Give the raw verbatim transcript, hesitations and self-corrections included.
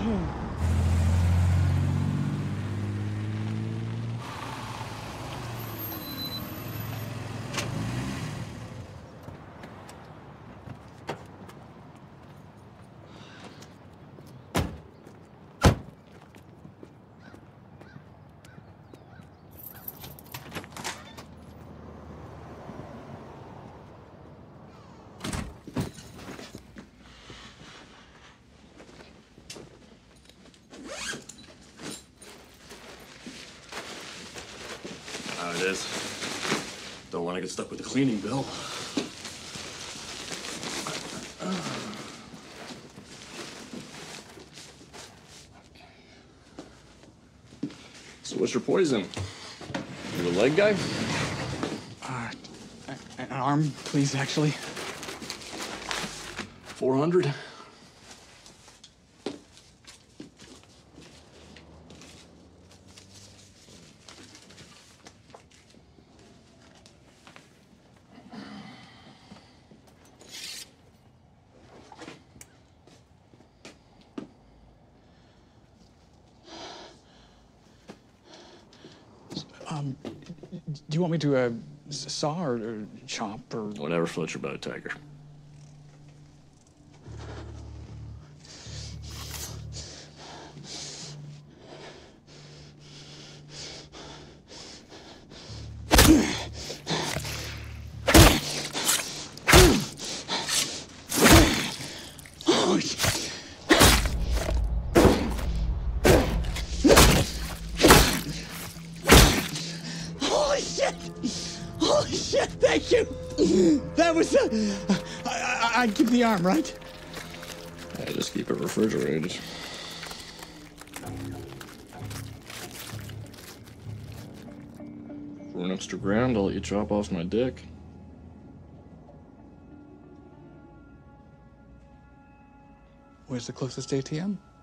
How it is. Don't want to get stuck with the cleaning bill. So what's your poison? You a leg guy? Uh, an arm, please, actually. four hundred? Um, do you want me to uh, saw or, or chop or Whatever floats your boat, Tiger. Oh, shit. Holy shit! Holy shit! Thank you. That was. Uh, I, I, I'd give the arm, right? Yeah, just keep it refrigerated. For an extra grand, I'll let you chop off my dick. Where's the closest A T M?